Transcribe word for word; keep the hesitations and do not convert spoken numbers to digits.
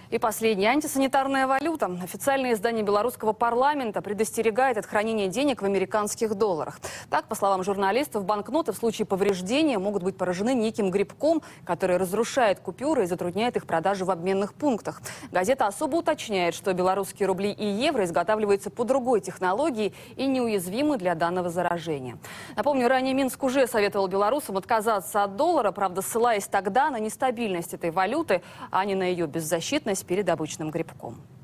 И последняя антисанитарная валюта. Официальное издание белорусского парламента предостерегает от хранения денег в американских долларах. Так, по словам журналистов, банкноты в случае повреждения могут быть поражены неким грибком, который разрушает купюры и затрудняет их продажу в обменных пунктах. Газета особо уточняет, что белорусские рубли и евро изготавливаются по другой технологии и неуязвимы для данного заражения. Напомню, ранее Минск уже советовал белорусам отказаться от доллара, правда, ссылаясь тогда на нестабильность этой валюты, а не на ее беззащитность перед обычным грибком.